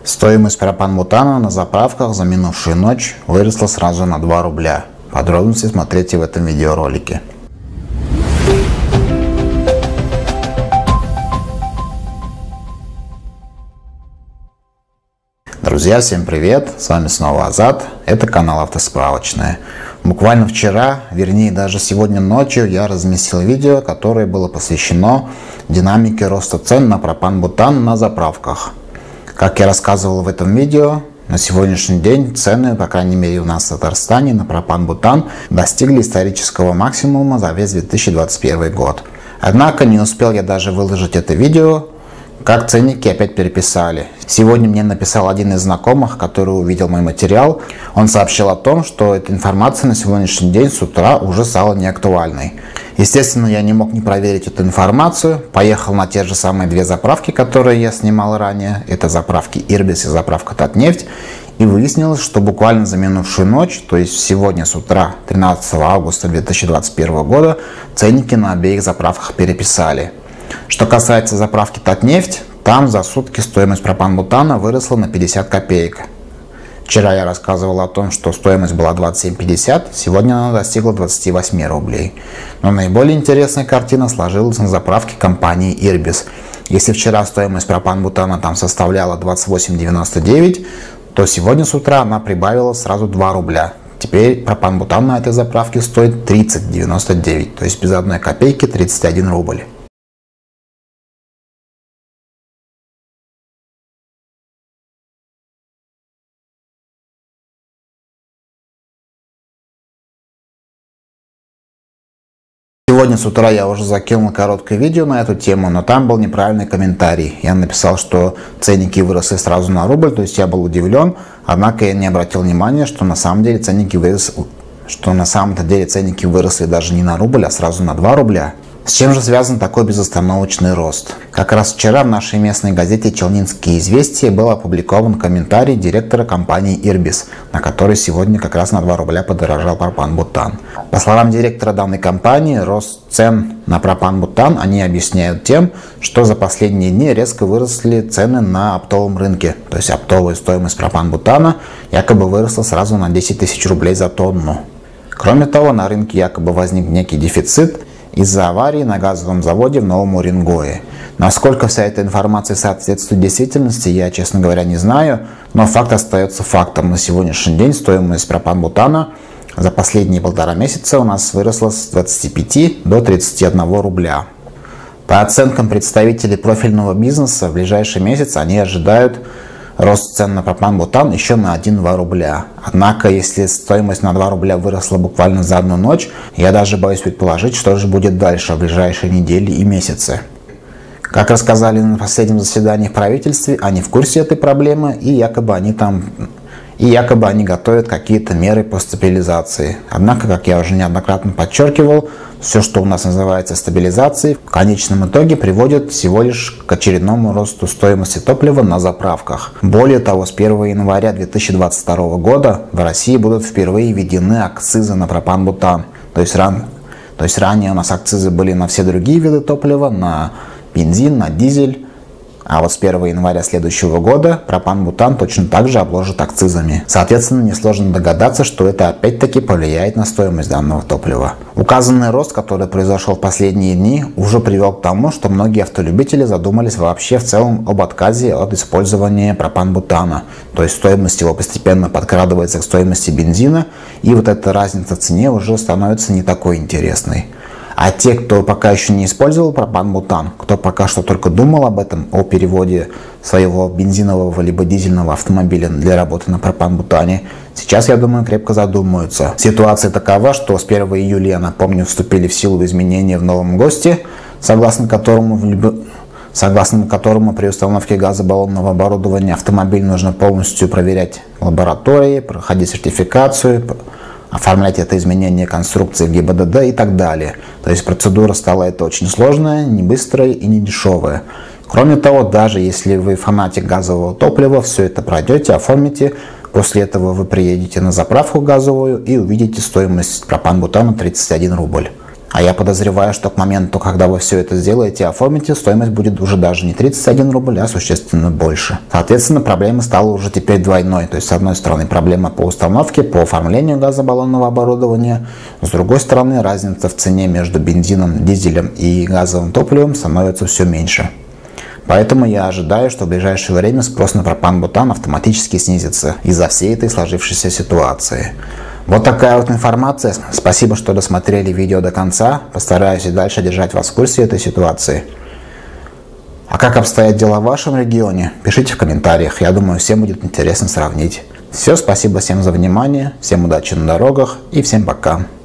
Стоимость пропан-бутана на заправках за минувшую ночь выросла сразу на 2 рубля. Подробности смотрите в этом видеоролике. Друзья, всем привет! С вами снова Азат. Это канал Автосправочная. Буквально вчера, вернее даже сегодня ночью, я разместил видео, которое было посвящено динамике роста цен на пропан-бутан на заправках. Как я рассказывал в этом видео, на сегодняшний день цены, по крайней мере у нас в Татарстане, на пропан-бутан достигли исторического максимума за весь 2021 год. Однако не успел я даже выложить это видео, как ценники опять переписали. Сегодня мне написал один из знакомых, который увидел мой материал. Он сообщил о том, что эта информация на сегодняшний день с утра уже стала неактуальной. Естественно, я не мог не проверить эту информацию. Поехал на те же самые две заправки, которые я снимал ранее. Это заправки Ирбис и заправка Татнефть. И выяснилось, что буквально за минувшую ночь, то есть сегодня с утра 13 августа 2021 года, ценники на обеих заправках переписали. Что касается заправки Татнефть, там за сутки стоимость пропан-бутана выросла на 50 копеек. Вчера я рассказывал о том, что стоимость была 27,50, сегодня она достигла 28 рублей. Но наиболее интересная картина сложилась на заправке компании Ирбис. Если вчера стоимость пропан-бутана там составляла 28,99, то сегодня с утра она прибавила сразу 2 рубля. Теперь пропан-бутан на этой заправке стоит 30,99, то есть без 1 копейки 31 рубль. Сегодня с утра я уже закинул короткое видео на эту тему, но там был неправильный комментарий. Я написал, что ценники выросли сразу на рубль, то есть я был удивлен, однако я не обратил внимания, что на самом деле ценники выросли даже не на рубль, а сразу на 2 рубля. С чем же связан такой безостановочный рост? Как раз вчера в нашей местной газете «Челнинские известия» был опубликован комментарий директора компании Ирбис, на который сегодня как раз на 2 рубля подорожал пропан-бутан. По словам директора данной компании, рост цен на пропан-бутан они объясняют тем, что за последние дни резко выросли цены на оптовом рынке, то есть оптовая стоимость пропан-бутана якобы выросла сразу на 10 тысяч рублей за тонну. Кроме того, на рынке якобы возник некий дефицит из-за аварии на газовом заводе в Новом Уренгое. Насколько вся эта информация соответствует действительности, я, честно говоря, не знаю, но факт остается фактом. На сегодняшний день стоимость пропан-бутана за последние 1,5 месяца у нас выросла с 25 до 31 рубля. По оценкам представителей профильного бизнеса, в ближайший месяц они ожидают рост цен на пропан-бутан еще на 1-2 рубля. Однако, если стоимость на 2 рубля выросла буквально за одну ночь, я даже боюсь предположить, что же будет дальше в ближайшие недели и месяцы. Как рассказали на последнем заседании в правительстве, они в курсе этой проблемы и якобы они готовят какие-то меры по стабилизации. Однако, как я уже неоднократно подчеркивал, все, что у нас называется стабилизацией, в конечном итоге приводит всего лишь к очередному росту стоимости топлива на заправках. Более того, с 1 января 2022 года в России будут впервые введены акцизы на пропан-бутан. То есть ранее у нас акцизы были на все другие виды топлива, на бензин, на дизель. А вот с 1 января следующего года пропан-бутан точно так же обложат акцизами. Соответственно, несложно догадаться, что это опять-таки повлияет на стоимость данного топлива. Указанный рост, который произошел в последние дни, уже привел к тому, что многие автолюбители задумались вообще в целом об отказе от использования пропан-бутана. То есть стоимость его постепенно подкрадывается к стоимости бензина, и вот эта разница в цене уже становится не такой интересной. А те, кто пока еще не использовал пропан-бутан, кто пока что только думал об этом, о переводе своего бензинового либо дизельного автомобиля для работы на пропан-бутане, сейчас, я думаю, крепко задумаются. Ситуация такова, что с 1 июля, я напомню, вступили в силу изменения в новом ГОСТе, согласно которому при установке газобаллонного оборудования автомобиль нужно полностью проверять в лаборатории, проходить сертификацию, оформлять это изменение конструкции в ГИБДД и так далее. То есть процедура стала это очень сложная, не быстрая и не дешевая. Кроме того, даже если вы фанатик газового топлива, все это пройдете, оформите, после этого вы приедете на заправку газовую и увидите стоимость пропан-бутана 31 рубль. А я подозреваю, что к моменту, когда вы все это сделаете и оформите, стоимость будет уже даже не 31 рубль, а существенно больше. Соответственно, проблема стала уже теперь двойной. То есть, с одной стороны, проблема по установке, по оформлению газобаллонного оборудования. С другой стороны, разница в цене между бензином, дизелем и газовым топливом становится все меньше. Поэтому я ожидаю, что в ближайшее время спрос на пропан-бутан автоматически снизится из-за всей этой сложившейся ситуации. Вот такая вот информация. Спасибо, что досмотрели видео до конца. Постараюсь и дальше держать вас в курсе этой ситуации. А как обстоят дела в вашем регионе? Пишите в комментариях. Я думаю, всем будет интересно сравнить. Все, спасибо всем за внимание. Всем удачи на дорогах и всем пока.